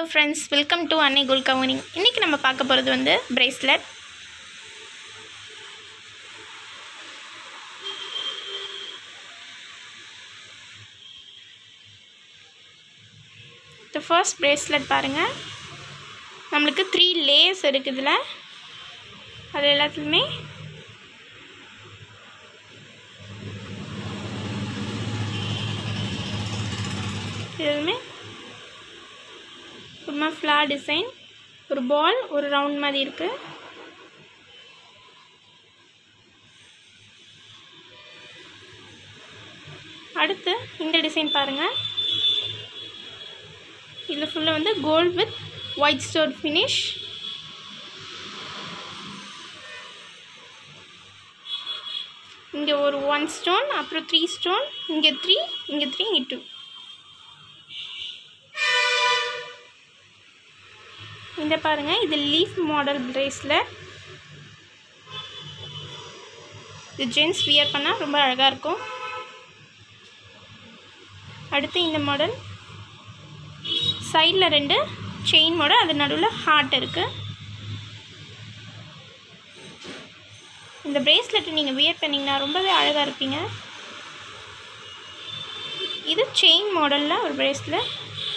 friends, welcome to Annie Gold Covering. இன்னைக்கு நம்ம பார்க்க போறது வந்து bracelet. The first bracelet பாருங்க. நமக்கு 3 layers இருக்குதுல. அது எல்லாத்துலயுமே இதுமே ஒரு ஃப்ளார் டிசைன், ஒரு பால், ஒரு ரவுண்ட் மாதிரி இருக்கு. அடுத்து இந்த டிசைன் பாருங்க. இதுல ஃபுல்லா வந்து gold with white stone finish. இங்க ஒரு 1 ஸ்டோன், அப்புறம் 3 ஸ்டோன், இங்க 3, இங்க 3, இங்க 2. இந்த பாருங்க, இது லீஃப் மாடல் பிரேஸ்லெட். இது ஜென்ஸ் வியர் பண்ணா ரொம்ப அழகா இருக்கும். அடுத்து இந்த மாடல் சைடுல 2 செயின் மாடல், அது நடுவுல ஹார்ட் இருக்கு. இந்த பிரேஸ்லெட் நீங்க வியர் பண்ணீங்கன்னா ரொம்பவே அழகா இருப்பீங்க. இது செயின் மாடல்ல ஒரு பிரேஸ்லெட்.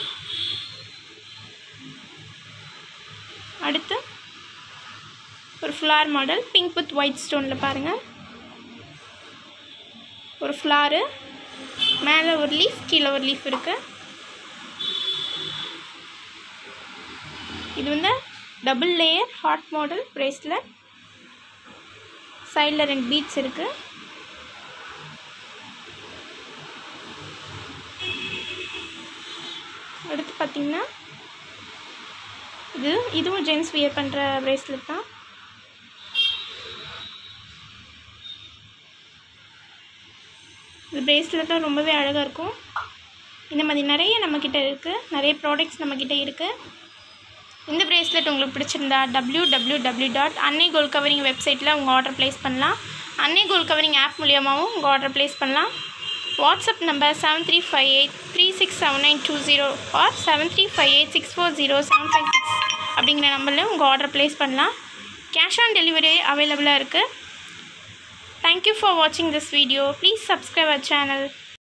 அடுத்து ஒரு flower model, pink with white ஸ்டோன்ல பாருங்க. ஒரு ஃப்ளார், மேலே ஒரு லீஃப், கீழே ஒரு லீஃப் இருக்கு. இது வந்து double layer heart model bracelet. சைடில் 2 பீட்ஸ் இருக்கு. அடுத்து பார்த்தீங்கன்னா இதுவும் ஜென்ஸ் வியர் பண்ணுற பிரேஸ்லெட் தான். இந்த பிரேஸ்லெட்டும் ரொம்பவே அழகாக இருக்கும். இந்த மாதிரி நிறைய நம்மக்கிட்ட இருக்குது, நிறைய ப்ராடக்ட்ஸ் நம்மக்கிட்ட இருக்குது. இந்த பிரேஸ்லெட் உங்களுக்கு பிடிச்சிருந்தா www.anniegoldcovering வெப்சைட்டில் உங்கள் ஆர்டர் ப்ளேஸ் பண்ணலாம். அன்னி கோல்ட் கவரிங் ஆப் மூலியமாகவும் உங்கள் ஆர்டர் ப்ளேஸ் பண்ணலாம். வாட்ஸ்அப் நம்பர் 7358367920 ஆர் 7358640756 அப்படிங்கிற நம்பரில் உங்கள் ஆர்டர் ப்ளேஸ் பண்ணலாம். கேஷ் ஆன் டெலிவரி அவைலபிளாக இருக்குது. தேங்க்யூ ஃபார் வாட்சிங் this video. Please subscribe our channel.